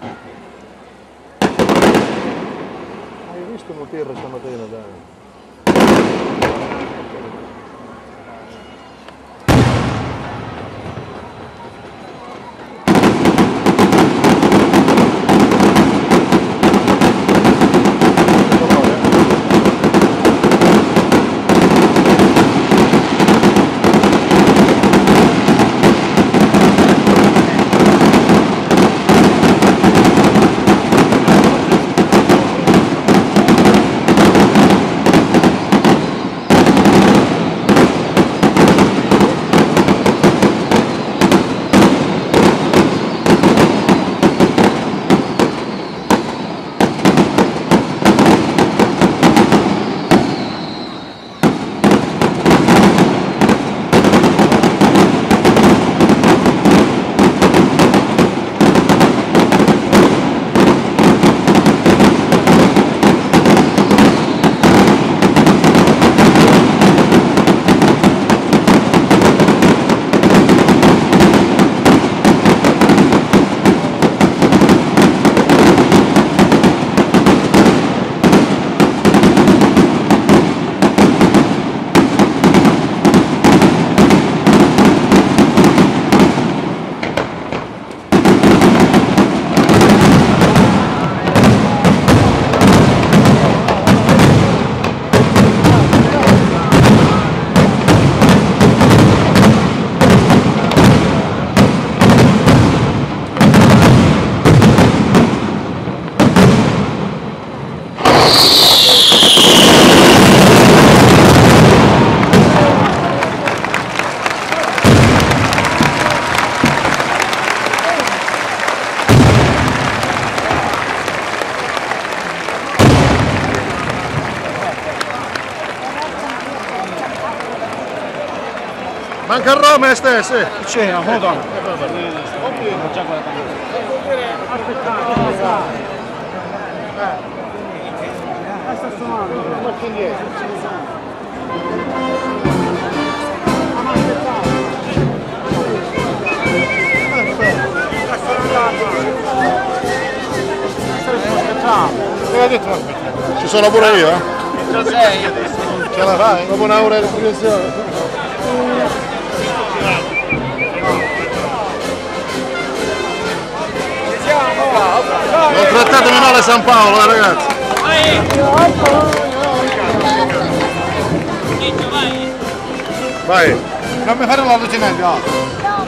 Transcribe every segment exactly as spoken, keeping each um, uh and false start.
Hai visto una terra stamattina, dai? Manca il Roma stesso! C'è, no, hold on. Ci sono pure io, eh? Già sei adesso. Ce la fai? Dopo un'ora di iscrizione. Non trattatemi male San Paolo, eh, ragazzi! Vai! Non mi fare la lucinetta!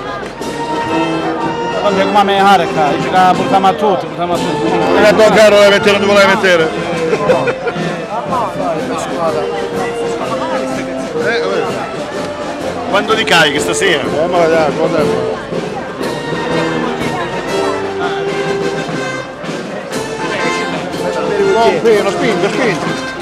Vabbè, come me harca, dice che portiamo a tutti, portiamo a tutti. E tu caro vuoi mettere, non vuoi mettere? Eh, Quando li carichi stasera? Eh, ma dai, guarda. No, pieno, spingi, spingi.